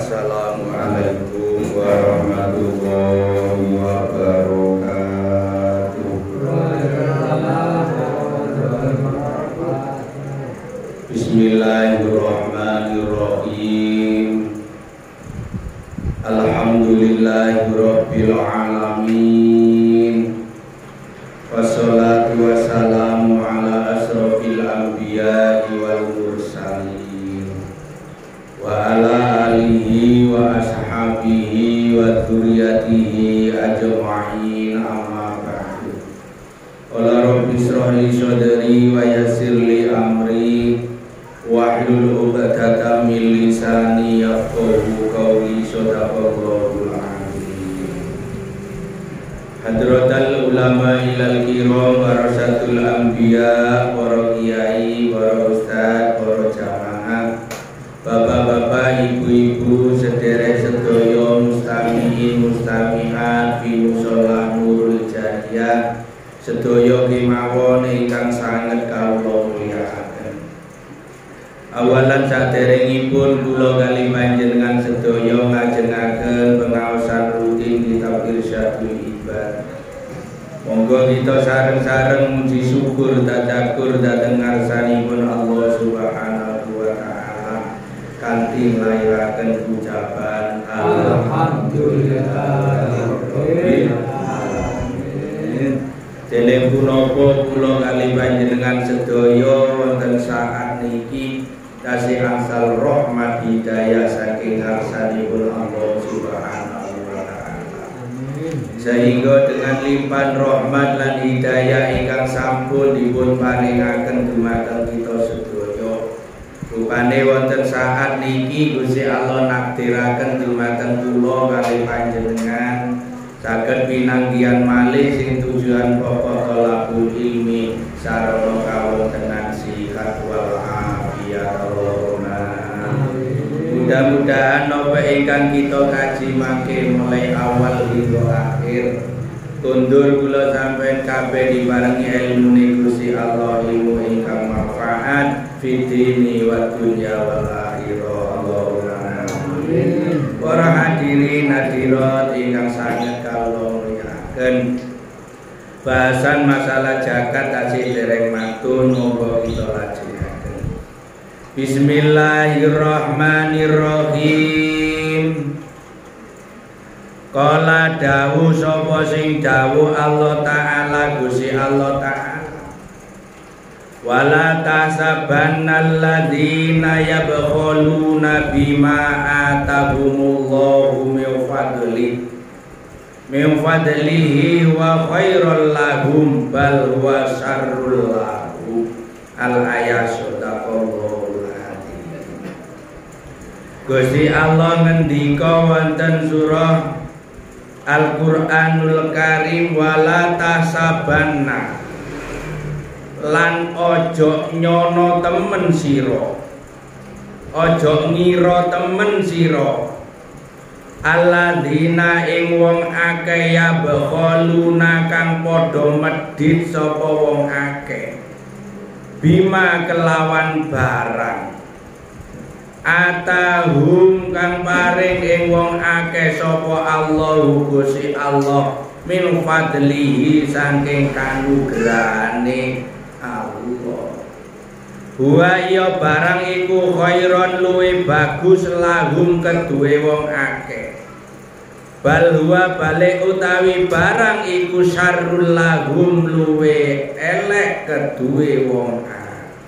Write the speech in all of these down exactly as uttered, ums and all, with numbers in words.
Assalamualaikum warahmatullahi wabarakatuh. Bismillahirrahmanirrahim. Alhamdulillahirabbil alamin. Wassalatu wassalamu ala asrofil anbiya'i wal mursalin wa ala alihi wa ashabihi wa dzurriyyatihi ajma'in, amma ba'du. Qala rabbi shrah li sadri wa yassir li amri wahlul 'uqdatam min lisani yafqahu qawli. Shadaqallahul azim. Hadratal ulama ilal kiram warasatul anbiya, para kiai, para ustaz, para jamaah, bapak-bapak, ibu-ibu, sederek sedaya mustamiin mustamiat fi mushola Nurul Jadiyah, sedaya kemawon ingkang sanget kawula mulyakaken. Awalan saderengipun kula kali panjenengan sedaya ngajengaken pengaosan rutin kitab Irsyadul Ibad. Monggo kita sareng-sareng muji syukur tadakur dhateng ngarsanipun Allah Subhanahu wa taala kanthi nglairaken ucapan alhamdulillahirabbil alamin. Dene punapa kula kali panjenengan sedaya wonten saat niki tasih angsal rahmat hidayah saking ngarsanipun Allah Subhanahu wa taala. Sehingga dengan limpahan rahmat lan hidayah ingkang sampun dipun paringaken dumateng kita sedaya, rupane wonten saat niki Gusti Allah nakdiraken dumateng kula kali panjenengan saged pinanggihan malih sing tujuan pokok thalabul ilmi sarana kawontenan sihat wal afiyat. Mudah-mudahan napa ingkang kita kaji mangke mulai awal hingga akhir kundur kula sampeyan kabeh diparingi ilmune Gusti Allah, ilmu ingkang manfaat fid dini wa dunya wal akhirah. Allahumma amin. Para hadirin hadirat ingkang sanget kawula mulyakaken, bahasan masalah zakat tasih dereng matun, monggo kita lajengaken. Bismillahirrahmanirrahim. Qala dawuh sapa sing dawuh Allah Ta'ala, Gusti Allah Ta'ala, wala tahsabannal ladzina yabkhuluna bima atahumullahu min fadli min fadlihi wa khairul lahum bal huwa syarrul lahum. Al-ayat. Sadaqallahul azim. Gusti Allah ngendika wonten surah Al-Qur'anul Karim, wala tahsabanna, lan ojo nyono temen sira, ojo ngira temen sira, alladzina ing wong akeh ya bakhaluna kang padha medhit sapa wong akeh bima kelawan barang atahum kang paring ing wong akeh sapa Allahu Gusti Allah min fadlihi saking kanugrahane Allah. Huwa ya barang iku khairon luwe bagus lahum keduwe wong akeh, bal huwa balik utawi barang iku syarrul lahum luwe elek keduwe wong akeh.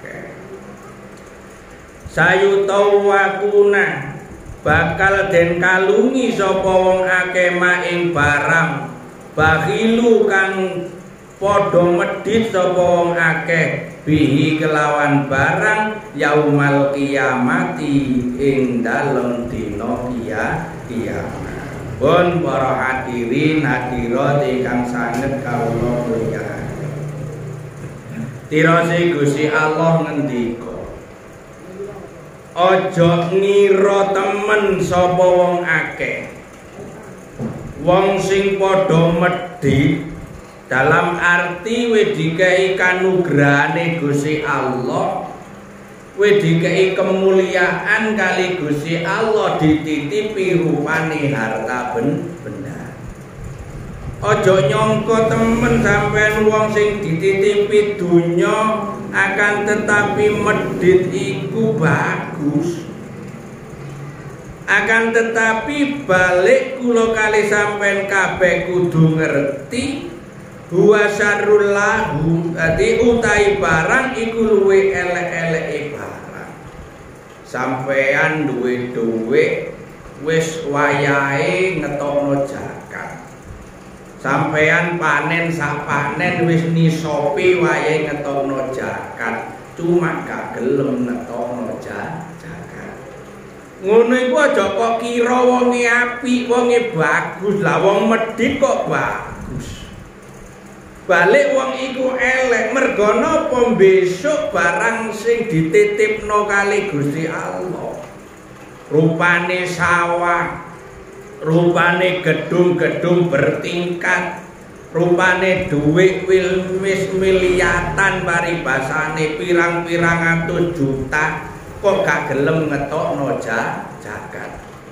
Sayutawakuna bakal den kalungi sapa wong akeh ma ing barang bakhilu kang padha medhit sapa wong akeh bihi kelawan barang yaumal kiamati ing dalem dina kiamat. Pun para hadirin hadirat ingkang sanget kawula mulyakaken, tirose Gusti Allah ngendika, ojo ngira temen sapa wong akeh, wong sing padha medhit dalam arti wis dikai kanugrahane Gusti Allah kowe dikei kemuliaan kali Gusti Allah dititipi rupane harta benda. Ojo nyongko temen sampean wong sing dititipi dunya akan tetapi medit iku bagus. Akan tetapi balik kula kali sampean kabeh kudu ngerti huwa syarrul lahu, dadi utai barang iku luwe elek-eleke barang. Sampean duwe dhuwit wis wayahe ngetokno zakat. Sampean panen sak panen wis nisopi wayahe ngetokno zakat, cuma gak gelem ngetokno zakat. Ngono iku aja kok kira wonge apik, wonge bagus. Lah wong medhit kok bagus. Balik wong iku elek mergo napa besok barang sing dititipno kali Gusti Allah. Rupane sawah, rupane gedung-gedung bertingkat, rupane dhuwit wis miliatan paribasane pirang-pirang atus juta. Kok gak gelem ngetokno zakat.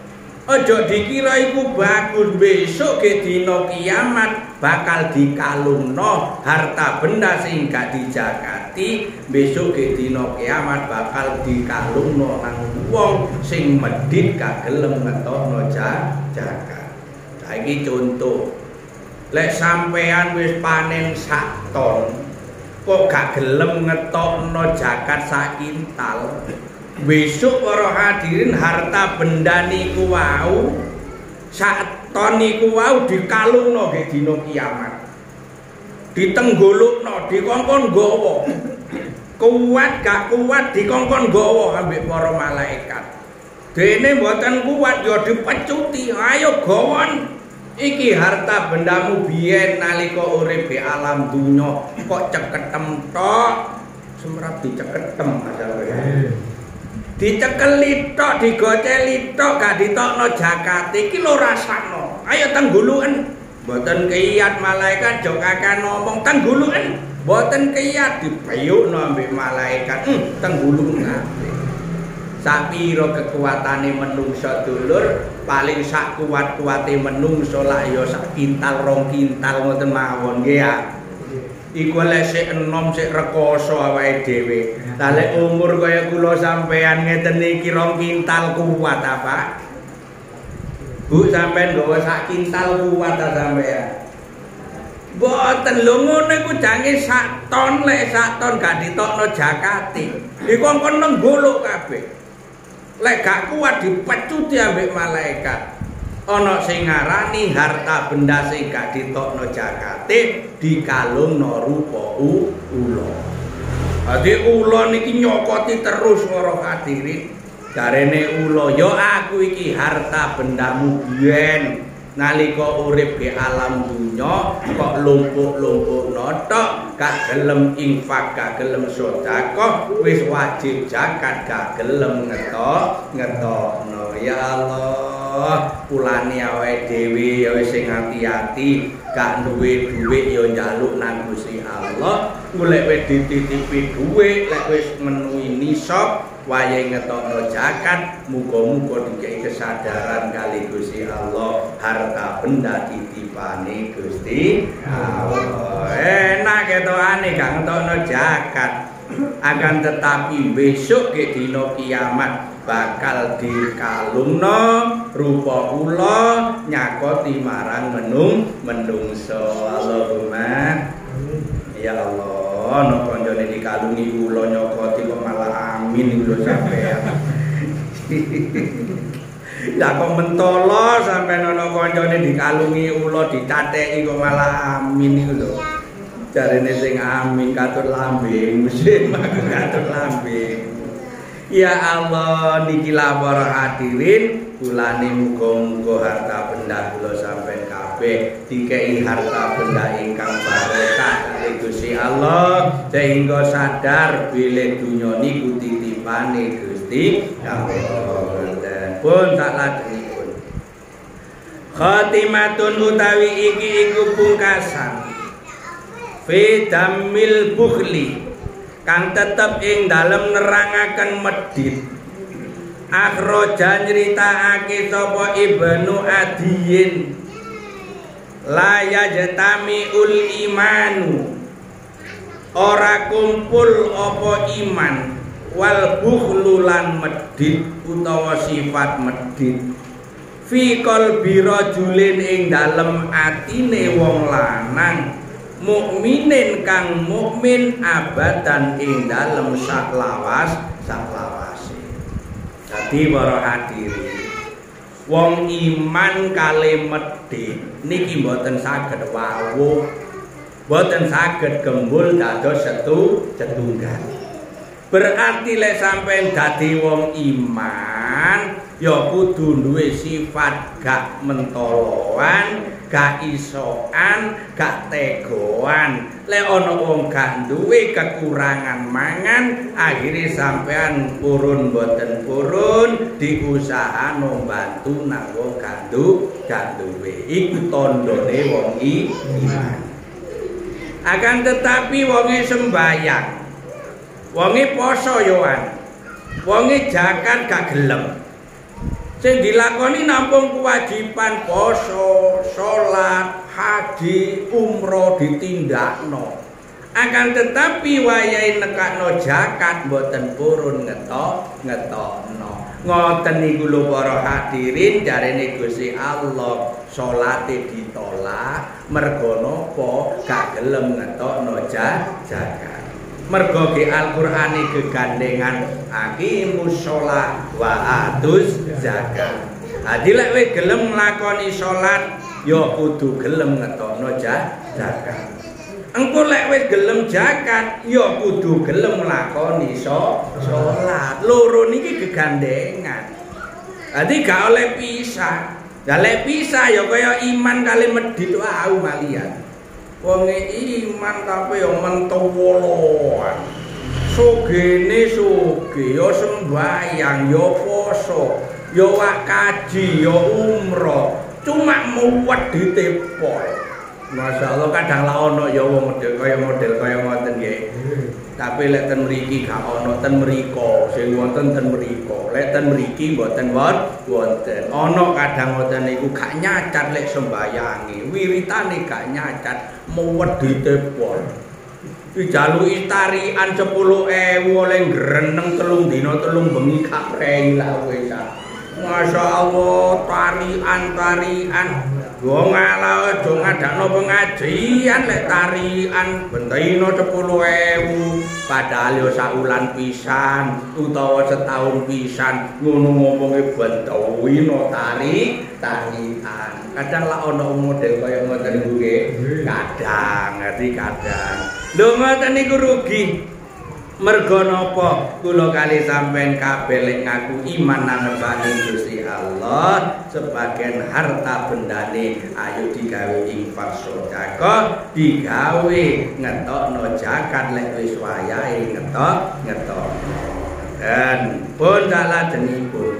Ojo dikira iku bagus, besok ke dina kiamat bakal dikalungno harta benda sing gak dijakati, besok ke dina kiamat bakal dikalungno nang wong sing medhit gak gelem ngetokno zakat. Saiki contoh, lek sampean wis panen sak ton, kok gak gelem ngetokno zakat sak kintal. Besok para hadirin harta benda niku wau sak ton niku wau dikalungno ge dina kiamat. Ditenggolukno, dikongkon nggawa. Kuat gak kuat dikongkon nggawa ambek para malaikat. Dene mboten kuat ya dipecuti, ayo gawon. Iki harta bendamu biyen nalika urip di alam dunya kok ceketem tok, semrap diceketem asale. Dicekeli tok, digoceli tok, gak ditokno zakat. Iki lho rasakno. Ayo tengguluken. Mboten kiyat malaikat jok akeh ngomong tengguluken. Mboten kiyat dipeyukno ambek malaikat. Hmm, tengguluken kabeh. Sapiro kekuatane menungso dulur, paling sak kuat-kuate menungso lak ya sak kintal rong kintal ngoten mawon nggih ya. Iku lek sik enom sik rekoso awake dhewe. Lah lek umur kaya kula sampean ngeten iki rong kintal kuat apa? Bu sampean nggawa sak kintal kuat ta sampean? Mboten lho ngono iku jange sak ton, lek sak ton gak ditokno zakate. Iku kon nenggolok kabeh. Lek gak kuat dipecuti ambek malaikat. Ana sing ngarani harta benda sing gak ditokno zakate dikalungno rupa ula. Dadi ula niki nyokoti terus para hadirin. Jarene ula, ya aku iki harta bendamu biyen nalika urip di alam dunya kok lumpuk-lumpukno tok, gak gelem infak, gak gelem sedekah, wis wajib zakat gak gelem ngetok ngetokno. Ya Allah, pulane awake dhewe ya wis sing ati-ati, gak duwe dhuwit ya njaluk nang Gusti Allah. Golek wis dititipi dhuwit, lek wis menuhi nisab wayahe ngetokno zakat, muga-muga dikei kesadaran kali Gusti Allah, harta benda titipane Gusti Allah. Enak ketokane gak ngetokno zakat. Akan tetapi besok ke dina kiamat bakal dikalungno rupa ula nyakoti marang menung menungso. Allahumma ya Allah, ana kancane dikalungi ula nyokoti kok malah amin lho sampean. Lah kok mentolo sampean ana kancane dikalungi ula dicateki kok malah amin iku lho. Jarene sing amin katut lambing, mesti katut lambing. Ya Allah, niki para hadirin, kulane muga-muga harta benda kula sampeyan kabeh dikei harta benda ingkang barokah dari Gusti Allah, sehingga sadar bilih dunya niku titipane Gusti Allah. Pun tak lajengipun. Khatimatun utawi iki iku pungkasan fi damil bukhli kang tetep ing dalem nerangaken medhit. Akhraja nyritakake sapa Ibnu Adiyin la yajtami ul imanu ora kumpul apa iman wal bukhlu lan medhit utawa sifat medhit fi qalbi rajulin ing dalem atine wong lanang mukminin kang mukmin abadan ing dalem saklawas saklawase. Dadi para hadirin wong iman kali medhit niki mboten saged wawuh mboten saged gembul dados setu setunggal. Berarti lek sampean dadi wong iman ya kudu duwe sifat gak mentoloan, gak isokan, gak tegoan. Lek ana wong gak duwe kekurangan mangan, akhire sampean purun boten purun diusahano mbantu nang wong gak duwe. Iku tandane wong iman. Akan tetapi wonge sembayang, wonge poso yoan, wonge zakat gak gelem. Sing dilakoni nampung kewajiban poso, salat, haji, umroh ditindakno. Akan tetapi wayahe nekakno zakat mboten purun ngetok ngetokno. Ngoten niku lho para hadirin, jarene Gusti Allah salate ditolak mergo napa gak gelem ngetokno zakat. Mergo ge Al-Qur'ane gegandengan aqimus shalah wa atuz zakat. Dadi lek kowe gelem nglakoni salat ya kudu gelem ngetokno zakat. Engko lek kowe gelem zakat ya kudu gelem nglakoni salat. Loro niki gegandengan. Dadi gak oleh pisah. Lah lek pisah ya kaya iman kali medhit wae malian. Wonge iman tapi yang mentowoloan sugene suge ya sembayang ya poso ya wakaji ya umroh cuma muwet ditepol. Masya Allah kadang lah ono ya wong model kaya model kaya ngoten nggih. Tapi lek ten mriki gak ono, ten mriko sing wonten ten mriko. Lek ten mriki mboten wonten. Ono kadang ngoten niku gak nyacat lek sembayange, wiritane gak nyacat, muwet ditepol. Dijaluki tarian sepuluh ewu oleh greneng telung dina telung bengi gak prei lah kowe sak. Masya Allah tarian-tarian wong ala aja ngadakno pengajian lek tarian bentino sepuluh ewu padahal yo saulan pisan utawa setahun pisan ngono ngomonge bentowino tari tarian. Kadang lah ana model kaya ngoten niku nggih. Kadang ngerti kadang. Lho ngoten niku rugi. Mergo napa kula kali sampean kabeh lek ngaku iman nang ngersane Gusti Allah sebagian harta bendane ayo digawe infak sedekah digawe ngetokno zakat lek wis wayahe ngetok ngetok dan pun salajengipun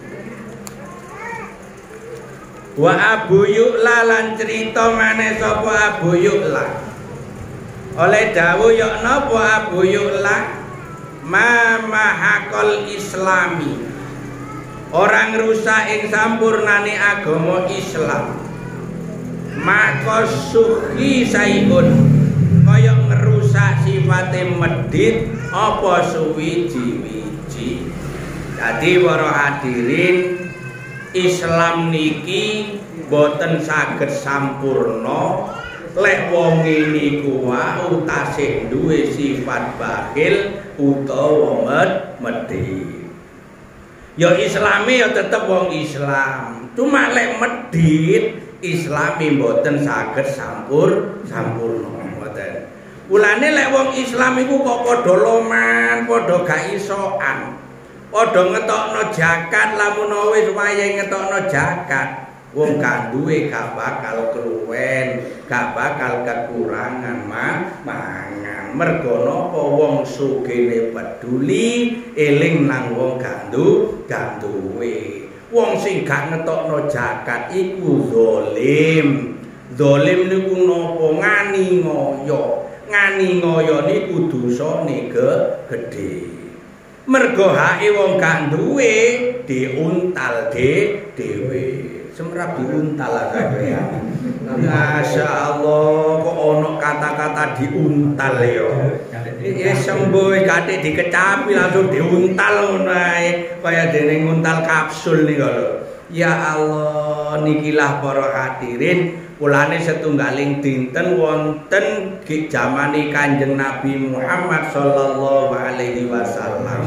wa Abu Yu'la lan crita maneh sapa Abu Yu'la oleh dawuh ya napa Abu Yu'la mama hakol islami orang rusak ing sampurnane agama Islam maka suhi saibun kaya ngerusak sifate medhit apa suwiji-wiji. Dadi para hadirin Islam niki boten saged sampurna lek wong niku wau tasih duwe sifat bakhil utawa medhit. Ya islame ya tetep wong Islam. Cuma lek medhit islame mboten saged sampur sampurna mboten. Mulane lek wong Islam iku kok padha loman, padha gak isokan. Padha ngetokno zakat lamun wis wayahe ngetokno zakat. Wong gak duwe gak bakal keluwen, gak bakal kekurangan mangan. Mergo napa wong sugene peduli eling nang wong gak duwe. Wong sing gak ngetokno zakat iku zalim. Zalim niku napa ngani ngoyo. ngani ngoyo niku dosane gedhe. Mergo hake wong gak duwe diuntal de dhewe. Semrap diuntal sampeyan. Masya Allah kok ono kata-kata diuntal ya. Ya sembuh gate dikecapi langsung diuntal ngono ae kaya dene nguntal kapsul nih lho. Ya Allah nikilah para hadirin kulane setunggaling dinten wonten ki jamane Kanjeng Nabi Muhammad sallallahu alaihi wasallam.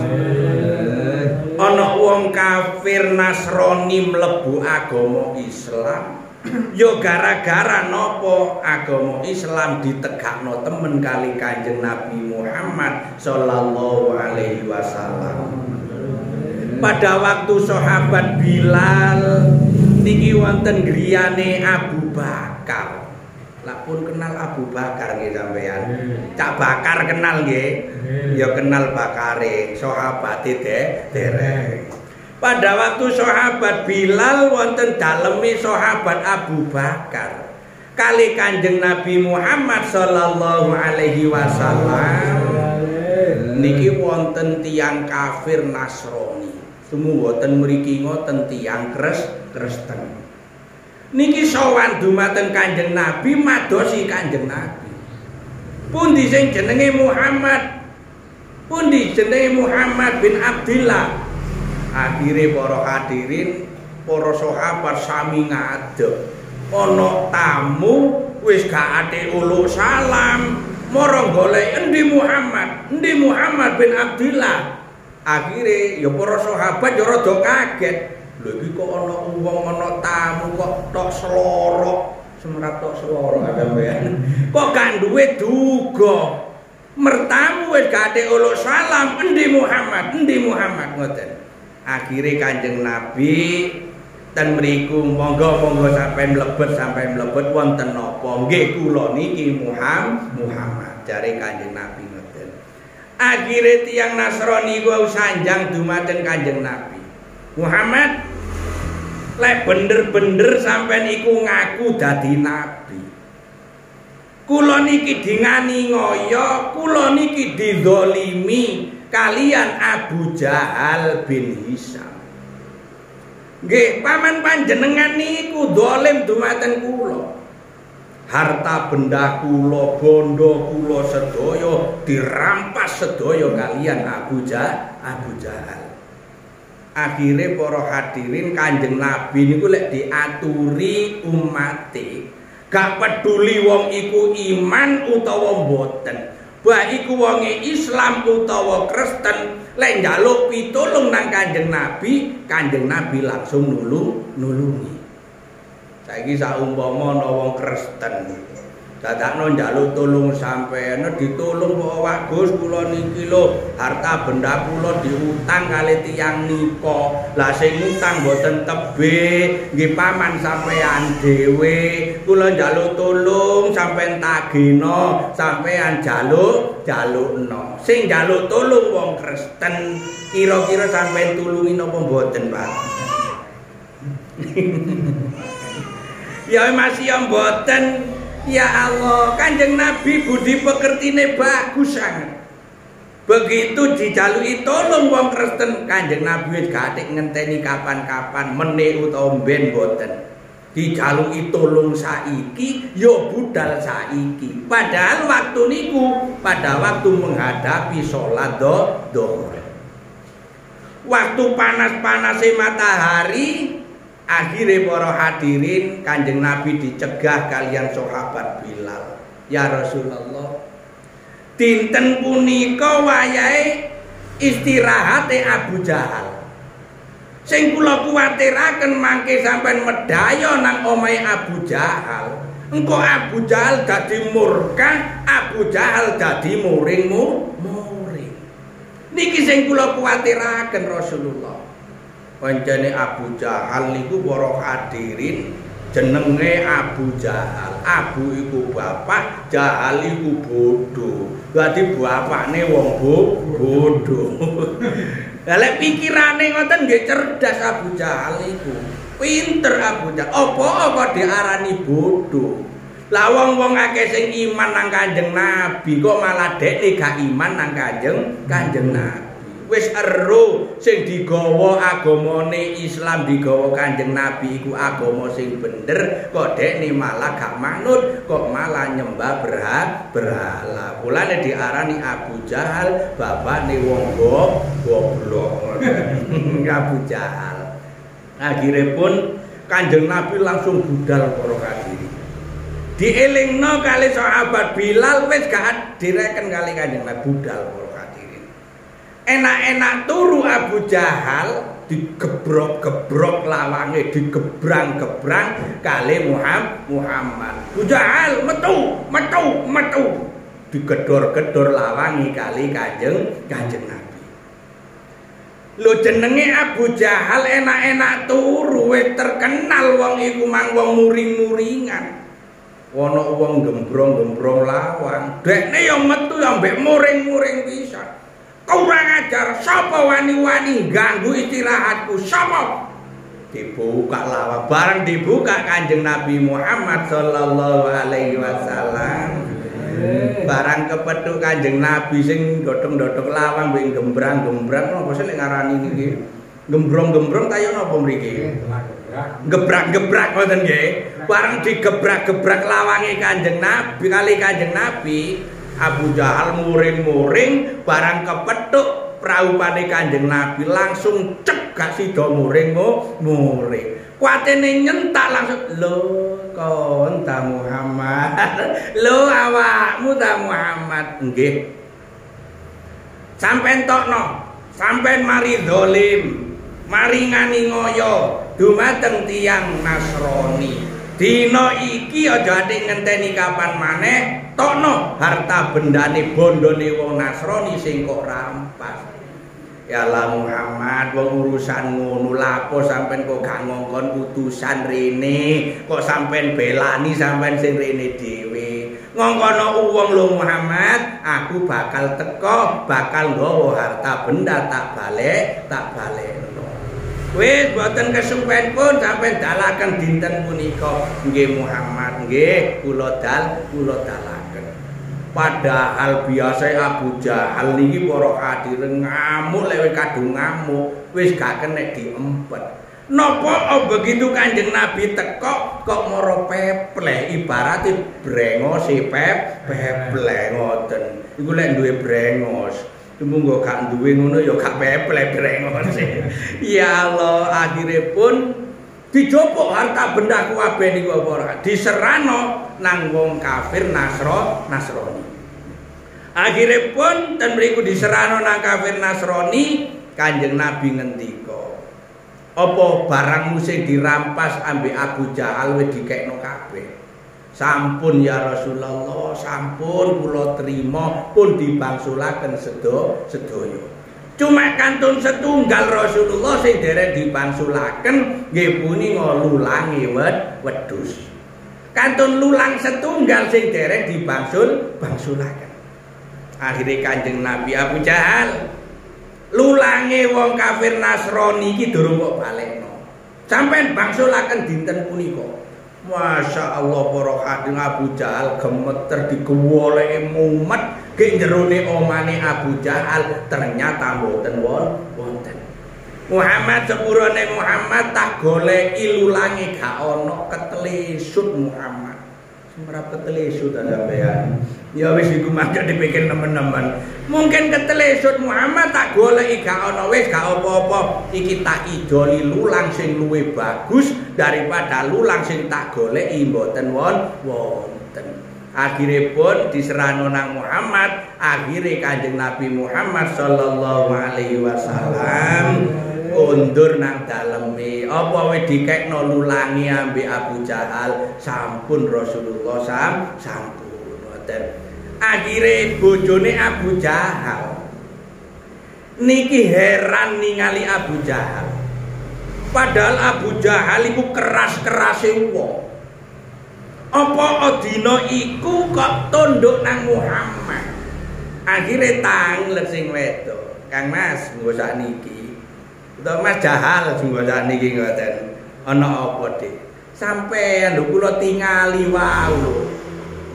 Ana wong kafir Nasrani mlebu agama Islam. Yo gara-gara nopo agama Islam ditegakno temen kali Kanjeng Nabi Muhammad sallallahu alaihi wasallam. Pada waktu sahabat Bilal niki wonten griyane Abu Bakar. Lah pun kenal Abu Bakar nggih sampean. Cak Bakar kenal nggih. Ya kenal bakare sahabate derek. Pada waktu sahabat Bilal wonten daleme sahabat Abu Bakar kali Kanjeng Nabi Muhammad sallallahu alaihi wasallam niki wonten tiyang kafir Nasrani. Semu wonten mriki ngoten tiyang Kristen. Niki sowan dumateng Kanjeng Nabi madosi Kanjeng Nabi. Pundi sing jenenge Muhammad? Pundi jenenge Muhammad bin Abdillah? Akhire para hadirin, para sahabat sami ngadeg. Ana tamu wis gak ate uluk salam, mara golek endi Muhammad? Endi Muhammad bin Abdillah? Akhire ya para sahabat ya rada kaget. Lho iki kok ana wong ana tamu kok tok slorok, semrat tok slorok sampeyan. Kok gak duwe duga. Mertamu wis gak ate uluk salam, endi Muhammad? Endi Muhammad ngoten. Akhirnya Kanjeng Nabi ten mriku monggo-monggo sampai mlebet sampai mlebet wonten napa nggih kula niki Muhammad Muhammad jare Kanjeng Nabi ngoten. Akhire tiyang Nasrani ku sanjang dumateng Kanjeng Nabi. Muhammad lek bener-bener sampean iku ngaku dadi nabi. Kula niki dingani ngoyo, kula niki dizalimi kalian Abu Jahal bin Hisham. Nggih, paman panjenengan niku dolim dumateng kula. Harta benda kula, bondo kula sedaya dirampas sedaya kalian Abu Jahal, Abu Jahal. Akhire para hadirin Kanjeng Nabi niku lek diaturi umate, gak peduli wong iku iman utawa mboten. Bah iku wonge Islam utawa Kristen lek njaluk pitulung nang Kanjeng Nabi, Kanjeng Nabi langsung nulung nulungi. Saiki saumpama ana wong Kristen dadakno njaluk tulung sampeyan ditulung kok Wak Gus kula niki lho harta benda kula diutang kali tiyang nika. Lah sing utang mboten tebih nggih paman sampeyan dhewe. Kula njaluk tulung sampeyan tagihno, sampeyan jaluk jalukno. Sing njaluk tulung wong Kristen kira-kira sampeyan tulungi napa mboten, Pak? Ya masih yang mboten. Ya Allah, Kanjeng Nabi budi pekertine bagus sangat. Begitu dijaluki tolong wong Kristen, Kanjeng Nabi wis gak ngenteni kapan-kapan meneh utawa ben boten. Dijaluki tolong saiki, yo budal saiki. Padahal waktu niku pada waktu menghadapi sholat dhuhur. Waktu panas-panase matahari, akhirnya para hadirin Kanjeng Nabi dicegah kalian sahabat Bilal. Ya Rasulullah, dinten punika wayahe istirahate Abu Jahal. Sing kula kuwatiraken mangke sampean medaya nang omahe Abu Jahal. Engko Abu Jahal dadi murka, Abu Jahal dadi muring-muring. Niki sing kula kuwatiraken Rasulullah. Pancene Abu Jahal niku para hadirin jenenge Abu Jahal. Abu iku bapak, Jahal iku bodoh. Dadi bapakne wong bodoh. Lah lek pikirane ngoten nggih cerdas Abu Jahal iku. Pinter Abu Jahal. Apa-apa diarani bodoh. Lah wong-wong akeh sing iman nang Kanjeng Nabi kok malah dekne gak iman nang Kanjeng Kanjeng Nabi. Wis ero sing digawa agamane Islam digawa Kanjeng Nabi iku agama sing bener, kok dekne malah gak manut, kok malah nyembah berhala. berhala. Mulane diarani Abu Jahal, bapakne wong goblok. Abu Jahal. Akhiripun Kanjeng Nabi langsung budal para hadirin. Dielingno kali sahabat Bilal wis gak direken kali Kanjeng Nabi budal para hadirin. Enak-enak turu Abu Jahal digebrok-gebrok lawange, digebrang-gebrang kali Muhammad. Abu Jahal metu, metu, metu. Digedor-gedor lawangi kali Kanjeng Kanjeng Nabi. Lho jenenge Abu Jahal enak-enak turu wis terkenal wong iku mang wong muring-muringan. Ana wong gembrong-gembrong lawang, dekne ya metu ya mbek muring-muring pisan. Kurang ajar, sapa wani-wani ganggu istirahatku? Sapa? Dibuka lawang, bareng dibuka Kanjeng Nabi Muhammad sallallahu alaihi wasallam. Barang kepethuk Kanjeng Nabi sing dodong-dodong lawang mbek gembrang-gembrang napa sing ngarani niki? Gembrong-gembrong kaya napa mriki? Gebrak-gebrak ngoten nggih. Bareng digebrak-gebrak lawange Kanjeng Nabi kali Kanjeng Nabi, Abu Jahal muring-muring, barang kepethuk praupane Kanjeng Nabi langsung cek gak sida muring-muring. Kuatene nyentak langsung, lho kon ta Muhammad, lho awakmu ta Muhammad. Nggih. Sampeyan tokno, sampeyan mari zalim, mari ngani ngoyo dumateng tiyang Nasrani. Dina iki aja ati ngenteni kapan maneh, tokno harta bendane bondone wong Nasrani sing kok rampas. Ya Allah Muhammad, wong urusan ngono lapo sampean kok gak ngongkon utusan rene, kok sampean belani sampean sing rene dhewe. Ngongkono wong lho Muhammad, aku bakal teko, bakal nggawa harta benda tak balik, tak balekno. Wis boten kesuwen pun sampean dalaken dinten punika. Nggih Muhammad, nggih kula dal, kula dalaken. Padahal biasa Abu Jahal niki para hadirin ngamuk lek kadung ngamuk wis gak kena diempet. Napa oh begitu Kanjeng Nabi teko kok moro peple ibarate brengos e pep peple ngoten. Iku lek duwe brengos. Munggo gak duwe ngono ya gak peple brengos. Ya Allah, akhiripun dijopok harta benda kabeh niku apa ora diserano nang wong kafir Nasro Nasrani. Akhiripun ten mriku diserano nang kafir Nasrani, Kanjeng Nabi ngendika, apa barangmu sing dirampas ambek Abu Jahal wis dikekno kabeh. Sampun ya Rasulullah, sampun kula trima pun dibangsulaken sedo sedaya. Cuma kantun setunggal Rasulullah sing dereng dibangsulaken nggih punika lulange wedhus. Kantun lulang setunggal sing dereng dibangsul bangsulaken. Akhire Kanjeng Nabi Abu Jahal lulange wong kafir Nasrani iki durung kok balekno. Sampeyan bangsulaken dinten punika. Masya Allah para hadirin, Abu Jahal gemeter digewoleke mumet ke jerone omane Abu Jahal ternyata mboten wonten. Muhammad sepurane Muhammad tak goleki lulange gak ana, ketelesut Muhammad. Semrap ketelesut sampean. Ya wis iku mangke dipikir nemen-nemen. Mungkin ketelesut Muhammad tak goleki gak ana, wis gak apa-apa. Iki tak idoli lulang sing luwih bagus daripada lulang sing tak goleki mboten wonten. Akhiripun diserano nang Muhammad, akhire Kanjeng Nabi Muhammad sallallahu alaihi wasallam undur nang daleme. Apa wis dikekno lulangi ambek Abu Jahal, sampun Rasulullah sam sampun ngoten. Akhire bojone Abu Jahal niki heran ningali Abu Jahal. Padahal Abu Jahal iku keras-kerase wong. Apa dina iku kok tunduk nang Muhammad. Akhire tanglet sing wedok. Kang Mas, nggo sakniki. Utawa Mas Jahal nggo sakniki ngoten. Ana apa, Dik? Sampeyan lho kula tingali wau lho.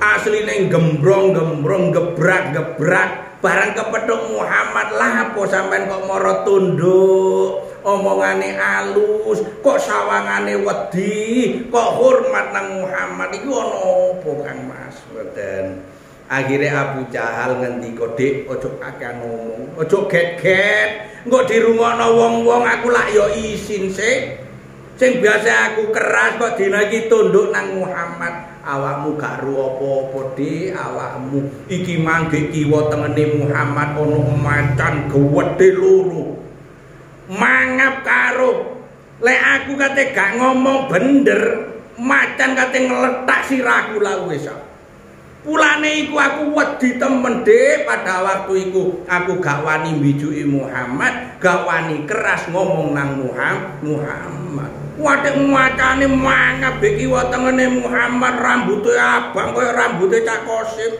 asline gembrong-gembrong gebrak-gebrak barang kepethuk Muhammad lah apa sampean kok mara tunduk omongane alus kok sawangane wedi kok hormat nang Muhammad iku ana apa Kang Mas mboten. Akhire Abu Jahal ngendika dik aja akeh ngomong aja get-get engko dirungokno wong-wong aku lak ya isin sik sing biasa aku keras kok dina iki tunduk nang Muhammad. Awakmu gak ru apa-apa dik awakmu iki mangke kiwa tengene Muhammad ana macan gewedhe loro mangap karo lek aku kate gak ngomong bener macan kate ngletak sirahku la wis. Pulane iku aku wedi temen dik pada waktu iku aku gak wani mbijuki Muhammad gak wani keras ngomong nang Muhammad. Wadah macane mangap iki wa tengene Muhammad rambute abang kaya rambute Cak Kosim.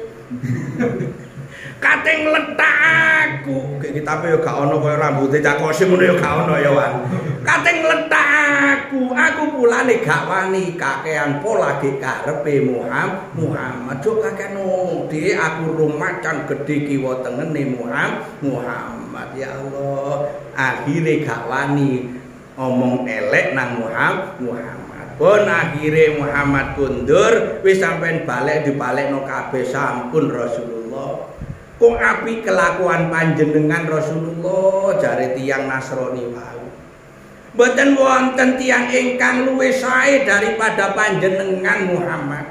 Kate ngletak aku. Iki tapi yo gak ono kaya rambute Cak Kosim ngono yo gak ono ya, Wan. Kate ngletak aku. Aku pulane gak wani kakean pola ge karepe Muhammad. Muhammad yo kakek ngomong dik aku rumacan gedhe kiwa tengene Muhammad. Muhammad ya Allah. Akhire gak wani omong elek nang Muhammad Muhammad pun akhire Muhammad kundur wis sampean balik dibalekno kabeh sampun Rasulullah kok api kelakuan panjenengan Rasulullah jare tiyang Nasrani wau mboten wonten tiyang ingkang luwih sae daripada panjenengan Muhammad.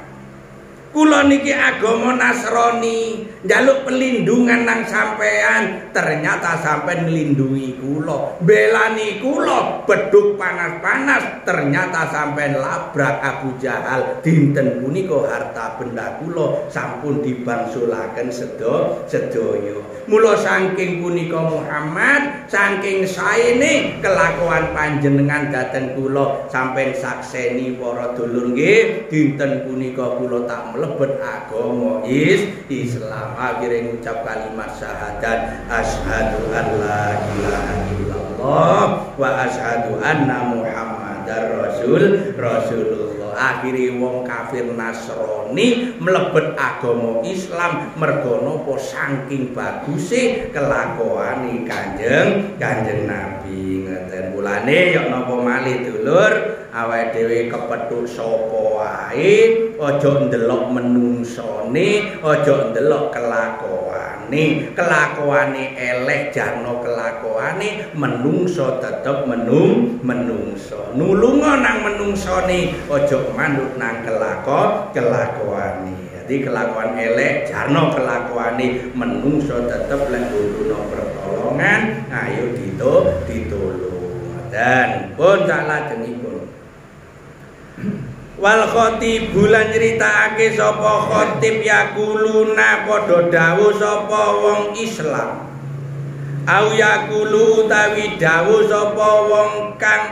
Kula niki agama Nasrani njaluk pelindungan nang sampean ternyata sampean nglindungi kula belani kula beduk panas-panas ternyata sampean labrak Abu Jahal dinten punika harta benda kula sampun dibangsulaken sedo sedaya mula saking punika Muhammad saking saene kelakuan panjenengan dhateng kula sampean sakseni para dulur nggih dinten punika kula tak lebet agama is Islam akhirnya ngucap kalimat syahadat asyhadu an la ilaha illallah wa asyhadu anna muhammadar rasul rasulullah. Akhirnya wong kafir Nasrani mlebet agama Islam mergo napa saking baguse kelakuane Kanjeng Kanjeng Nabi ngeten. Mulane yo napa malih dulur awake dhewe kepethuk sapa wae aja ndelok menungsone aja ndelok kelakuane kelakuane eleh jarno kelakuane menungso tetep menung menungso nulunga nang menungsone aja manut nang kelako kelakuane. Jadi kelakuan elek jarno kelakuane menungso tetep lek butuh pertolongan ayo dito ditolong dan pun salajengipun wal khatib bulan nyritakake sapa khatib yakuluna padha dawuh sapa wong Islam au yakulu utawi dawuh sapa wong kang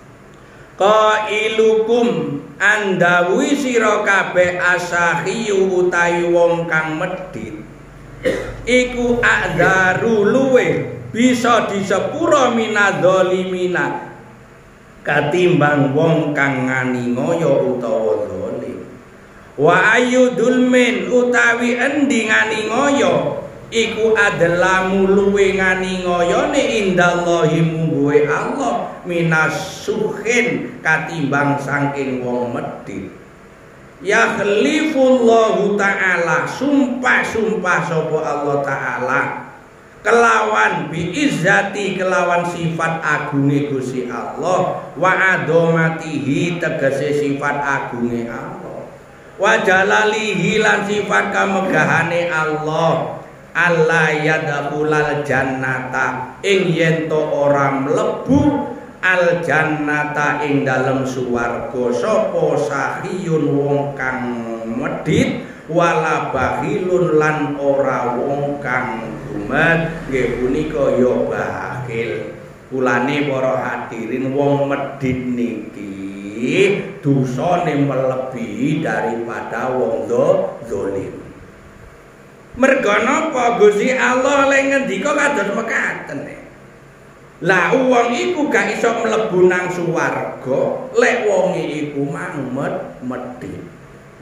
qailukum andawuhi sira kabeh asahiyu utawi wong kang medhit iku a'dzaru luwe bisa disepura minadzalimina katimbang wong kang nganiaya utawa zalim wa ayyudulmin utawi endi nganiaya iku adalah luwe nganiayane indallahi mungguhe Allah minasuhin katimbang saking wong medhit ya khalifullahu ta'ala sumpah-sumpah sapa Allah ta'ala kelawan biizzati kelawan sifat agunge Gusti Allah wa adomatihi tegese sifat agunge Allah wa jalalihi lan sifat kamegahane Allah alla yadkhulal jannata ing yen to ora mlebu al jannata ing dalem swarga sapa sahiyun wong kang medhit wala bakhilun lan ora wong kang gumet nggih punika ya bakhil. Kulane para hadirin wong medhit niki dosane melebihi daripada wong zalim. Mergo napa Gusti Allah lek ngendika kados mekaten. Lah wong iku gak iso mlebu nang swarga lek wonge iku mang medhit.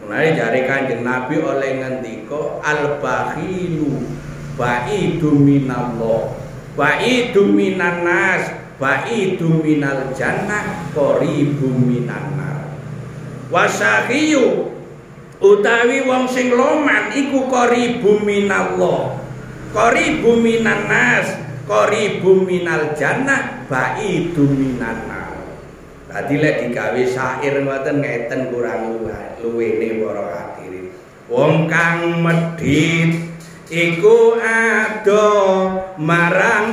Mulai jare Kanjeng Nabi oleh ngendika al-bakhilu ba'idu minallah ba'idu minan nas ba'idu minal jannah qaribu minan nar. Wasakhiyu utawi wong sing loman iku qaribu minallah qaribu minan nas qaribu minal jannah ba'idu minan nar. Dadi lek digawe syair ngoten ngeten kurang luwene para hadirin. Wong kang medhit iku ado marang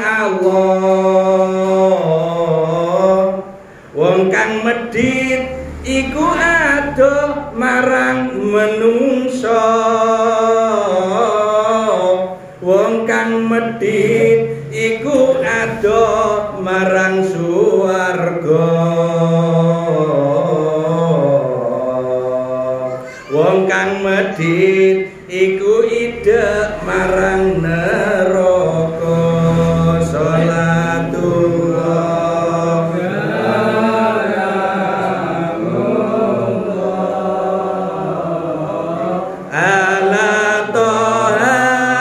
Allah. Wong kang medhit iku ado marang menungso. Wong kang medhit iku ado marang swarga. Wong kang medhit iku idek marang neraka. Salatullah ala toha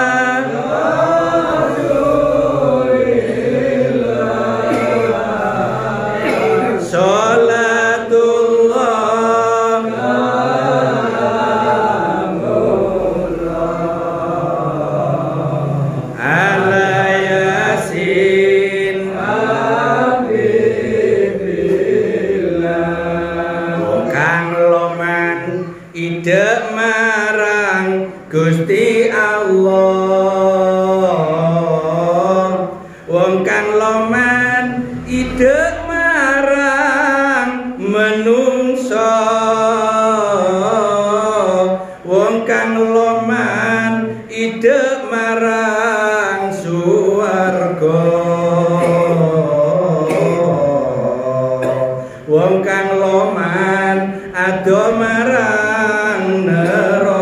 Gusti Allah. Wong kang loman idek marang menungso. Wong kang loman idek marang swarga. Wong kang loman ado marang neraka.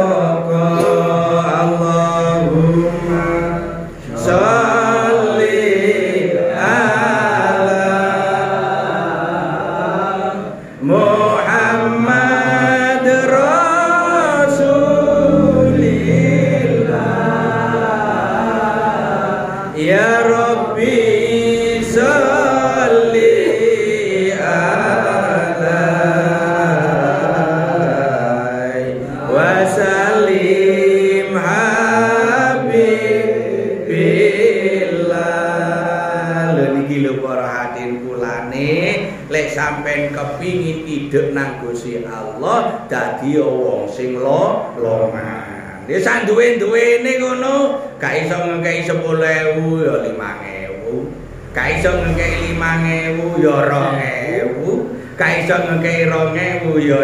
Sampeyan kepingin idek nang Gusti Allah dadi wong sing lo loman. Ya sak duwe-duwene ngono, gak iso ngekeki sepuluh ewu ya lima ewu. Gak iso ngekeki lima ewu ya dua ewu. Gak iso ngekeki dua ewu ya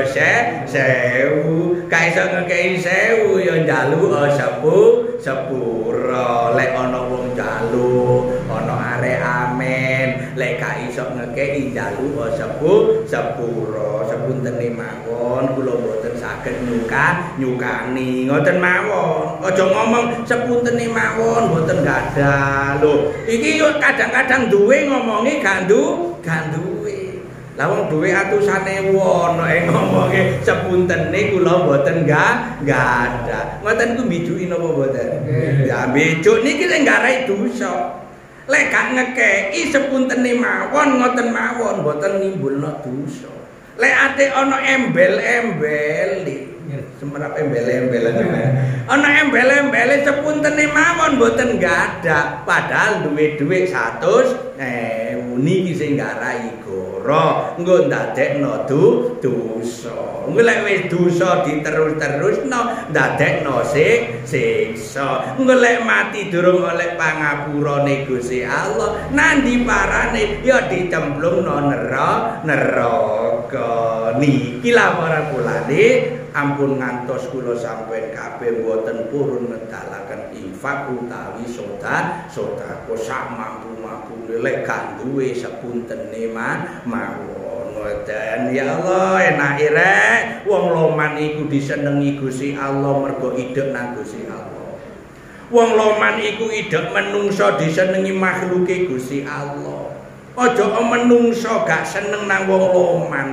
sewu. Gak iso ngekeki sewu ya njaluk sepuluh sepuro. Lek ana wong njaluk, ana arek amen. Lek gak iso ngekeki njaluk sepuluh sepuro. Sepuntene mawon kula mboten saged nyuka nyukani. Ngoten mawon. Aja ngomong sepuntene mawon mboten gadah. Lho, iki yo kadang-kadang duwe ngomongi gandu ganduwe. Lah wong duwe atusan ewu ana e ngomonge sepuntene kula mboten ga gadah. Ngoten ku mbijuki napa mboten? Ya mbijuk niki sing nggarai dosa. Lek gak ngekeki sepuntene mawon ngoten mawon mboten nimbulna dosa. Lek ate ana embel-embeli, semerap embel-embelan. Ana embel-embele sepuntene mawon mboten gadah, padahal duwe-duwe seratus ewu niki sing nggarai goro, engko ndadekno dosa. Engko lek wis dosa diterus-terusno ndadekno sik siksa. Engko lek mati durung oleh pangapurane Gusti Allah, nandi parane ya dicemplungno neraka neraka. Niki laporan kulane ampun ngantos kula sampeyan kabeh mboten purun ngedalaken infak utawi sedekah sedekah sak mampu-mampune lek gak duwe sepuntene mawon. Ngoten ya Allah enake rek wong loman iku disenengi Gusti Allah mergo idek nang Gusti Allah. Wong loman iku idek menungso disenengi makhluke Gusti Allah. Aja menungso gak seneng nang wong loman.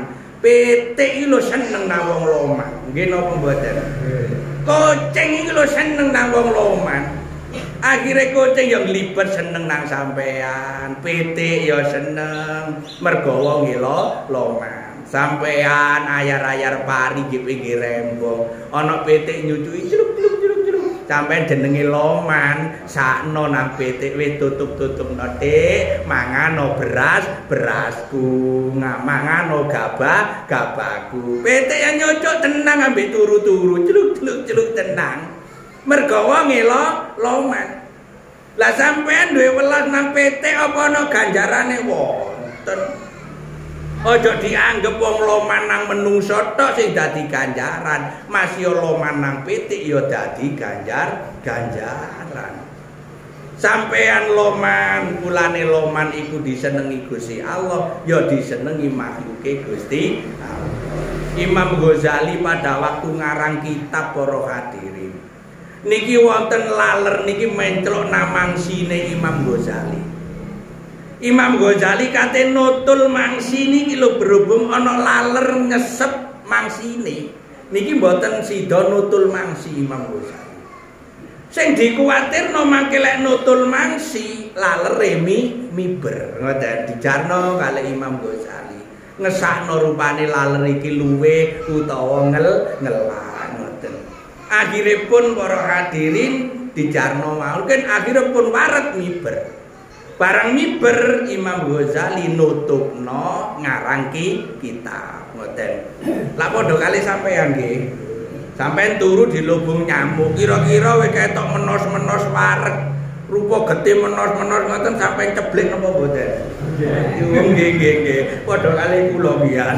P T iki lho seneng nang wong loman. Nggih napa mboten? Kucing iki lho seneng nang wong loman. Akhire kucing yang libet seneng nang sampean, P T ya seneng, mergo wong ngelo loman. Sampean ayar-ayar pari di pinggir rembong, ana P T nyucui celuk-celuk celuk-celuk. Sampean jenenge loman, sakno nang P T wis tutup-tutupno Dik, mangano beras, berasku, mangano gabah, gabahku. P T yang nyucuk tenang ambek turu-turu, celuk-celuk tenang. Mergo wong ngelo loman. Lah sampean duwe welas nang P T apa ana ganjarane wonten? Aja dianggep wong loman nang menungso tok sing dadi ganjaran, masih loman nang P T ya dadi ganjar ganjaran. Sampean loman, kulane loman iku disenengi Gusti Allah, ya disenengi makhluke Gusti Allah. Imam Ghazali pada waktu ngarang kitab para hadirin. Niki wonten laler niki menclok namangsine Imam Ghazali. Imam Ghazali kate nutul mangsi niki lho berhubung ana laler nyesep mangsine. Niki mboten sida nutul mangsi Imam Ghazali. Sing dikuwatirno mangke lek nutul mangsi lalere mi miber. Ngoten dijarno kalih Imam Ghazali. Ngesakno rupane laler iki luwe utawa ngel ngelah ngoten. Akhiripun para hadirin dijarno mawon akhire pun waret miber. Barang miber Imam Ghazali nutupno ngarangki kitab ngoten. Lah padha kali sampean nggih. Sampean turu di lubung nyamuk, kira-kira wis ketok menos-menos waret. Rupa getih menos-menos ngoten sampean ceblek napa mboten? Nggih. Nggih nggih nggih. Padha kali kula biyen.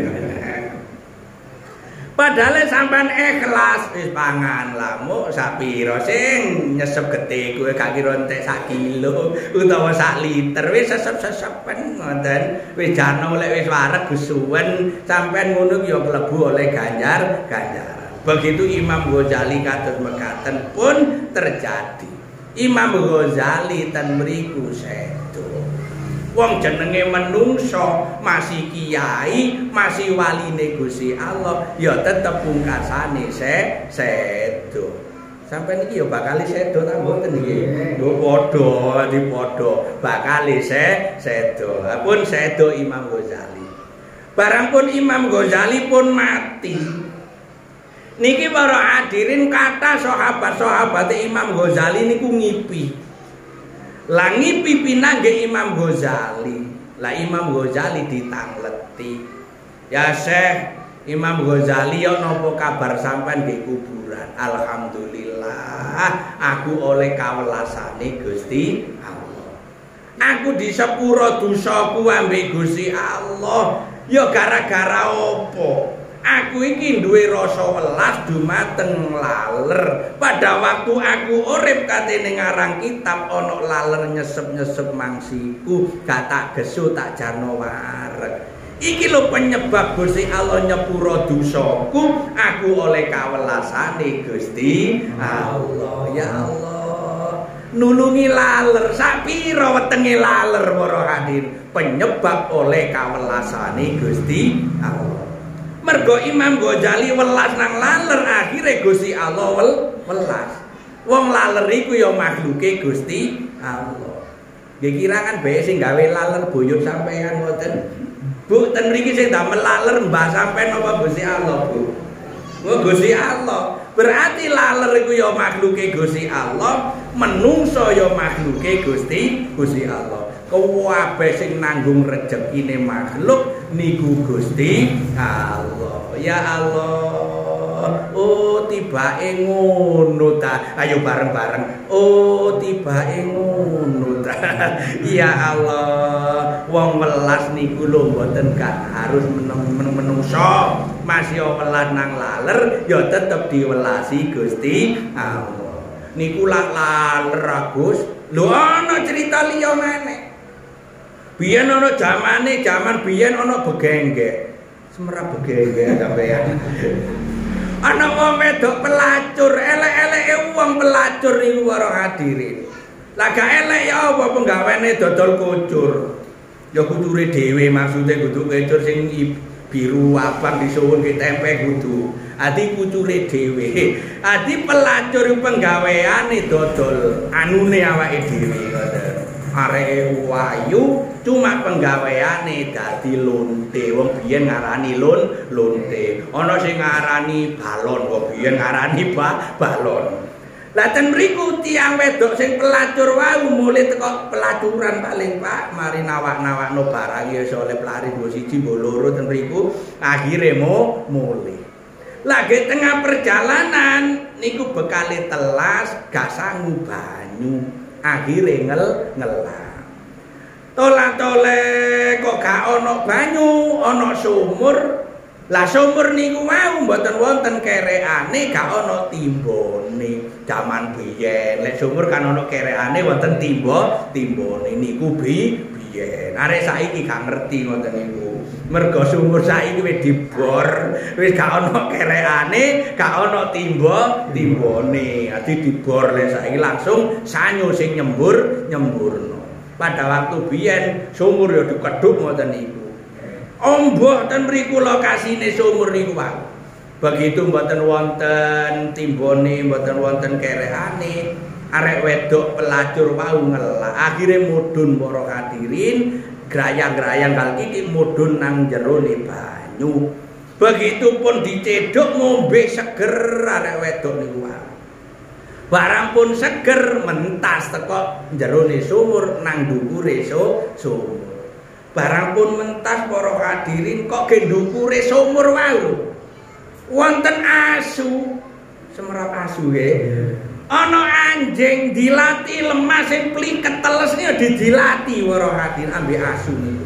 Padahal sampean ikhlas wis pangan lamuk sak pira sing nyesep getih kowe gak kira entek sak kilo utawa sak liter wis sesep-sesepen ngoten wis jano lek wis wareg gusuwen sampean ngono ya klebu oleh ganjar ganjaran. Begitu Imam Ghazali kados mekaten pun terjadi. Imam Ghazali ten mriku sedo. Wong jenenge menungso masih kiai, masih waline Gusti Allah, ya tetep pungkasane se sedo. Sampai niki ya bakal sedo ta mboten niki. Yo padha, di padha bakal se sedo. Pun sedo Imam Ghazali. Barang pun Imam Ghazali pun mati. Niki para hadirin kata sahabat-sahabat Imam Ghazali niku ngipi. Langi pipina nggih Imam Ghazali. Lah Imam Ghazali ditangleti. Ya Syekh, Imam Ghazali yo napa kabar sampean nggih kuburan? Alhamdulillah, aku oleh kawelasane Gusti Allah. Aku disepuro dosaku ambek Gusti Allah. Ya gara-gara opo? Aku iki duwe rasa welas dumateng laler. Pada waktu aku urip katene ngarang kitab ana laler nyesep-nyesep mangsiku, gak tak gesu tak jarno wareg. Iki lho penyebab Gusti Allah nyepuro dosaku, aku oleh kawelasane Gusti Allah. Ya Allah, nulungi laler sak pira wetenge laler para hadirin, penyebab oleh kawelasane Gusti Allah. Mergo Imam Ghazali welas nang laler akhire Gusti Allah wel welas. Wong laler iku ya makhluke Gusti Allah. Nggih kirangan bae sing gawe laler boyok sampean ngoten. Bu ten mriki sing damel laler mbah sampean apa Gusti Allah, Bu? Oh Gusti Allah. Berarti laler iku ya makhluke Gusti Allah, menungso ya makhluke Gusti Gusti Allah. Kabeh sing nanggung rezekine makhluk niku Gusti Allah. Ya Allah, oh tibake ngono ta. Ayo bareng-bareng. Oh tibake ngono ta. Ya Allah, wong welas niku lho mboten gak harus menungso. Masih welas nang laler ya tetep diwelasi Gusti Allah. Niku lak laler Agus. Lho ana cerita liya meneh. Biyen ana jamane, jaman biyen ana begenggek. Semerap begenggek sampean. Ana wong wedok pelacur, elek-eleke wong pelacur niku para hadirin. Lah gak elek ya apa penggawene dodol kucur. Ya kucure dhewe maksude kudu kucur sing biru abang disuwun ke tempe kudu. Adi kucure dhewe. Adi pelacur penggaweane dodol anune awake dhewe ngoten. Areke wayu cuma penggaweane dadi lonte. Wong biyen ngarani lon lonte. Ana sing ngarani balon, wong biyen ngarani ba balon. Lah ten mriku tiyang wedok sing pelacur wau mulih teko pelacuran paling Pak, mari nawak-nawakno barang ya iso oleh pelari dua siji mbok loro ten mriku akhire mo mulih. Lagi tengah perjalanan niku bekale telas gak sangu banyu, akhire ngel ngelah. Tola-tole kok gak ono banyu, ono sumur. Lah sumur niku mau mboten wonten kerekane, gak ana timbone. Jaman biyen lek sumur kan ana kerekane wonten timbo, timbone niku bi biyen. Arek saiki gak ngerti ngoten niku. Mergo sumur saiki wis dibor, wis gak ana kerekane, gak ana timbo, timbone. Adi dibor lek saiki langsung sanyo sing nyembur, nyemburno. Pada waktu biyen sumur ya dikedhuk ngoten niku. Omboh ten mriku lokasine sumur niku wae. Begitu mboten wonten timbone, mboten wonten kerekane, arek wedok pelacur wau ngelak. Akhire mudhun para hadirin, grayang-grayang kal iki mudhun nang jerone banyu. Begitupun dicedhuk ngombe seger arek wedok niku wae. Barang pun seger mentas teko jerone sumur nang ndukure sumur. Barang pun mentas para hadirin kok ge ndukure sumur wau. Wonten asu, semerap asu nggih. Ana anjing dilati lemah sing pliket teles niku didilati para hadirin ambek asu niku.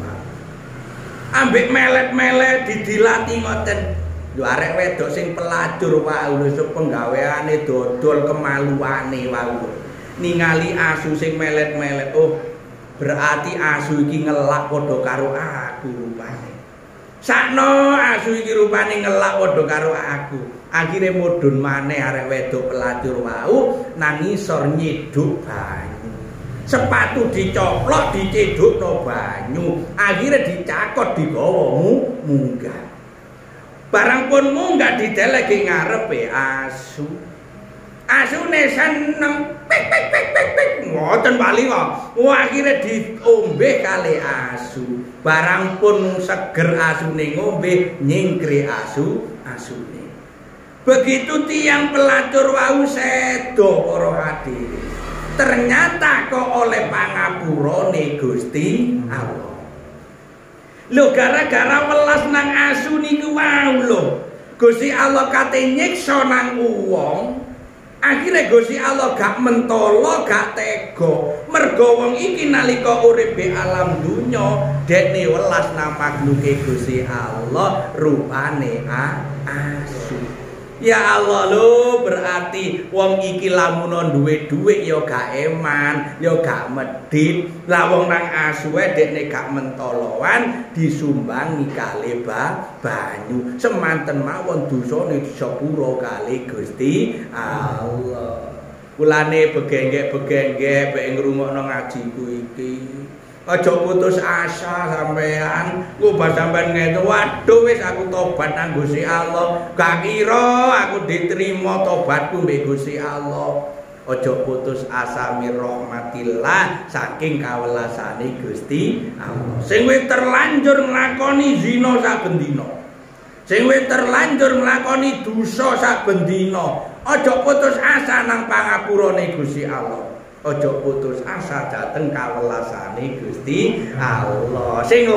Ambek melet-melet didilati ngoten. Lho arek wedok sing pelacur wau lho penggaweane dodol kemaluane wau. Ningali asu sing melet-melet. Oh, berarti asu iki ngelak padha karo aku rupane. Sakno asu iki rupane ngelak padha karo aku. Akhire mudhun maneh arek wedok pelacur wau nang ngisor nyedhuk banyu. Sepatu dicoplok dicedhukno banyu. Akhire dicakot digawa munggah. Barang pun munggah dideleki ngarepe asu. Asune seneng pik pik pik pik pik ngoten bali kok. Akhire diombe kali asu. Barang pun seger asune ngombe nyingkre asu asune. Begitu tiang pelacur wau sedo para hadirin. Ternyata kok oleh pangapurane Gusti Allah. Lho gara-gara welas nang asu niku wau lho. Gusti Allah kate nyiksa nang wong. Akhirnya Gusti Allah gak mentolo, gak tego. Mergo wong iki nalika uripe alam dunya dekne welas nang makhluke Gusti Allah rupane asu. Ya Allah lho, berarti wong iki lamun duwe dhuwit ya gak eman, ya gak medhit. Lah wong nang asu dekne gak mentoloan disumbangi kali ba banyu. Semanten mawon dosane disepuro kali Gusti Allah. Kulane begenggek-begenggek mek ngrungokno ngajiku iki. Aja putus asa sampean. Ngubah sampean ngene. Waduh wis aku tobat nang Gusti Allah. Gak kira aku diterima tobatku mbek Gusti Allah. Aja putus asa mir rahmatillah saking kawelasane Gusti Allah. Sing wis terlanjur nglakoni zina saben dina. Sing wis terlanjur nglakoni dosa saben dina. Aja putus asa nang pangapurane Gusti Allah. Ojo putus asa dateng kawelasane Gusti Allah. Sing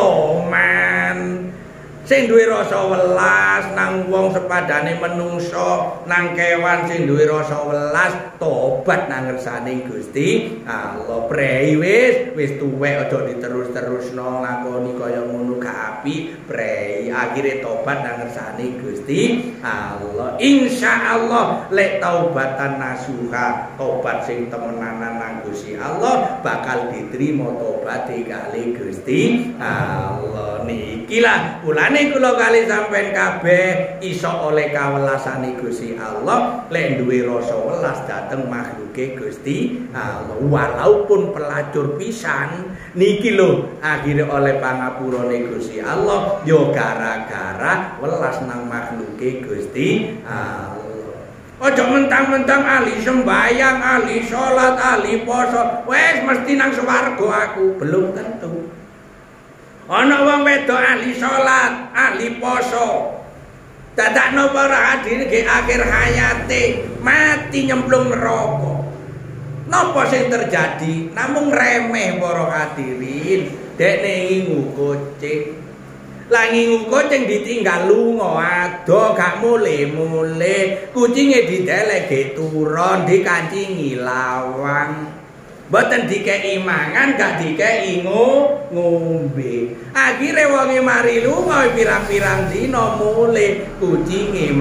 loman, sing duwe rasa welas nang wong sepadane menungso, nang kewan sing duwe rasa welas tobat nang ngersane Gusti Allah. Prei wis wis tuwek aja diterus-terusno nglakoni kaya ngono gak apik. Prei akhire tobat nang ngersane Gusti Allah. Insyaallah lek taubatan nasuha, tobat sing temenanan nang Gusti Allah bakal diterima tobat kali Gusti Allah niki. Ikilah ulane kula kali sampean kabeh iso oleh kawelasane Gusti Allah lek duwe rasa welas dhateng makhluke Gusti Allah. Walaupun pelacur pisan niki lho akhire oleh pangapurane Gusti Allah yo gara-gara welas nang makhluke Gusti Allah. Ojo mentang-mentang ahli sembayang, ahli sholat, ahli poso, wes mesti nang swarga aku. Belum tentu. Ana wong wedok ahli sholat, ahli poso, dadakno para hadirin ke akhir hayate mati nyemplung neraka. Napa sing terjadi? Namung remeh para hadirin. Dekne ngingu kucing. Lah ngingu kucing ditinggal lunga ado gak mule-mule. Kucinge dideleke turon dikancingi lawang. Mboten dikeki mangan gak dikeki ngombe. Akhire wonge mari lunga pirang-pirang dina mule kucinge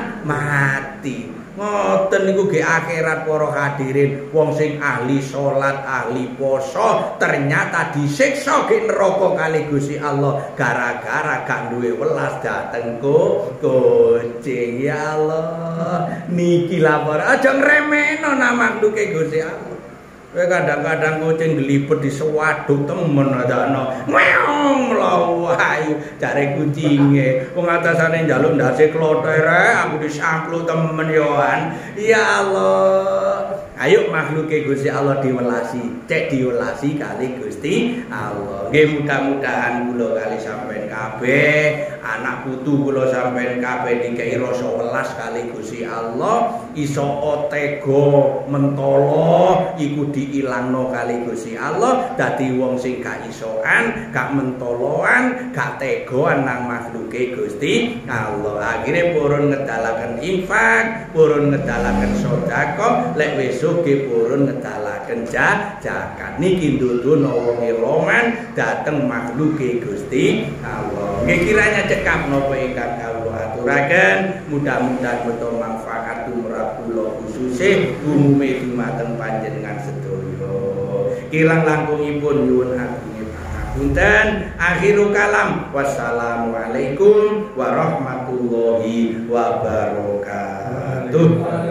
mati. Ngoten niku ge akhirat para hadirin. Wong sing ahli salat, ahli poso ternyata disiksa ge neraka kali Gusti Allah gara-gara gak duwe welas dhateng kucing. Ya Allah, niki lapor aja ngremehno nama makhluke Gusti Allah. Kowe kadang-kadang kucing glibet di sewaduk temen adakno. Meong mlayu ayu jare kucinge. Wong atasane njaluk ndase klothore aku disamplu temen yoan. Ya Allah. Ayo makhluke Gusti Allah diwelasi, cek diwelasi kali Gusti Allah. Nggih mudah-mudahan kula kali sampean kabeh, anak putu kula sampean kabeh dikei rasa welas kali Gusti Allah, iso tega mentolo iku diilangno kali Gusti Allah, dadi wong sing gak isoan, gak mentoloan, gak tegoan nang makhluke Gusti Allah. Akhire purun ngedalaken infak, purun ngedalaken sedekah, lek wis ge purun ngedalaken zakat. Niki ndudono wong roman dhateng makhluke Gusti Allah. Nggih kiranya cekap napa ingkang kawula aturaken, mudah-mudahan beto manfaat tumrap kula khususe umume dumateng panjenengan sedaya. Kirang langkungipun nyuwun agung pangapunten. Akhirul kalam, wassalamualaikum warahmatullahi wabarakatuh.